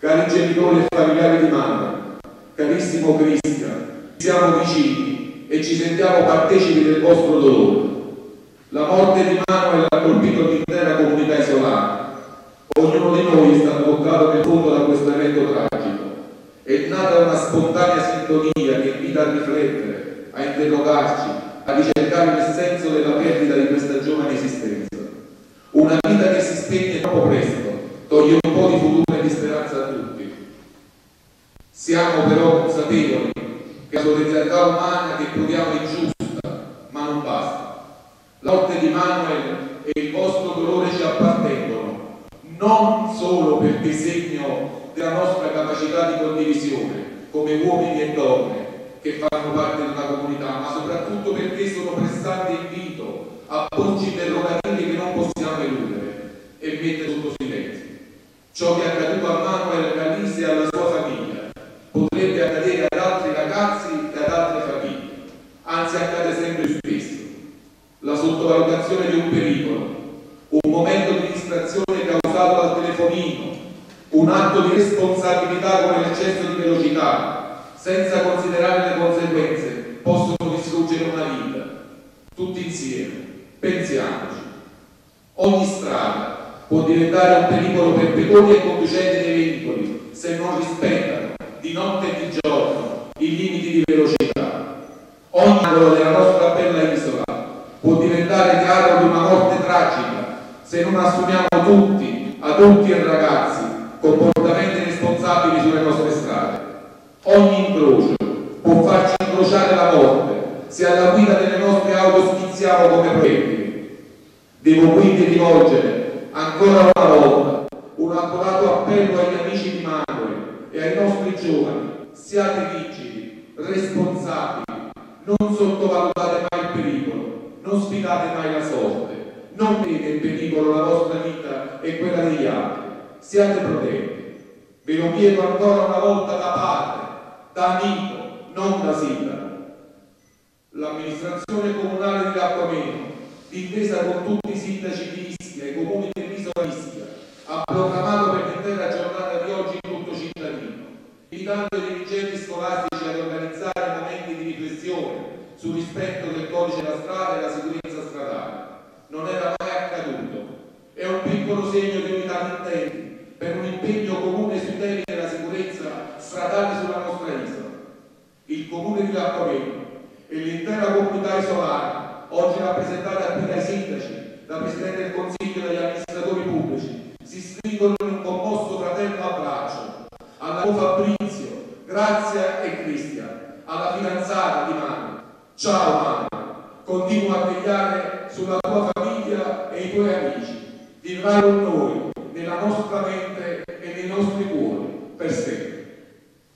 Cari genitori e familiari di Manuel, carissimo Cristian, siamo vicini e ci sentiamo partecipi del vostro dolore. La morte di Manuel ha colpito l'intera comunità isolana. Ognuno di noi è stato toccato nel fondo da questo evento tragico. È nata una spontanea sintonia che invita a riflettere, a interrogarci, a ricercare il senso della perdita di questa giovane esistenza. Una vita che si spegne troppo presto, toglie un po' di futuro e di speranza a tutti. Siamo però consapevoli che la solidarietà umana che proviamo è giusta, ma non basta. La morte di Manuel e il vostro dolore ci appartengono, non solo perché segno della nostra capacità di condivisione come uomini e donne che fanno parte di una comunità, ma soprattutto perché sono pressante invito a porci interrogativi che non possiamo eludere e mettere sotto silenzio. Ciò che è accaduto a Manuel Calise e alla sua famiglia potrebbe accadere ad altri ragazzi e ad altre famiglie, anzi accade sempre più spesso. La sottovalutazione di un pericolo, un momento di distrazione causato dal telefonino, un atto di responsabilità come l'eccesso di velocità, senza considerare le conseguenze, possono distruggere una vita. Tutti insieme, pensiamoci. Ogni strada può diventare un pericolo per pedoni e conducenti dei veicoli se non rispettano di notte e di giorno i limiti di velocità. Ogni angolo della nostra bella isola può diventare teatro di una morte tragica se non assumiamo tutti, adulti e ragazzi, comportamenti responsabili sulle nostre strade. Ogni incrocio può farci incrociare la morte se alla guida delle nostre auto schizziamo come proiettili. Devo quindi rivolgere ancora una volta un accorato appello agli amici di Manuel e ai nostri giovani: siate vigili, responsabili, non sottovalutate mai il pericolo, non sfidate mai la sorte, non mettete in pericolo la vostra vita e quella degli altri, siate protetti. Ve lo chiedo ancora una volta da padre, da amico, non da sindaco. L'amministrazione comunale di Lappameno, d'intesa con tutti i sindaci di Ischia e i comuni dell'isola Ischia, ha proclamato per l'intera giornata di oggi il lutto cittadino, invitando i dirigenti scolastici ad organizzare momenti di riflessione sul rispetto del codice della strada e la sicurezza stradale. Non era mai accaduto. È un piccolo segno di unità di intenti per un impegno comune sui temi della sicurezza stradale sulla nostra isola. Il comune di Lappameno e l'intera comunità isolana, oggi rappresentata qui dai sindaci, dal Presidente del Consiglio e dagli amministratori pubblici, si stringono in un commosso fraterno abbraccio alla Fabrizio, Grazia e Cristian, alla fidanzata di Manuel. Ciao Manuel, continua a vegliare sulla tua famiglia e i tuoi amici. Vivrai con noi, nella nostra mente e nei nostri cuori.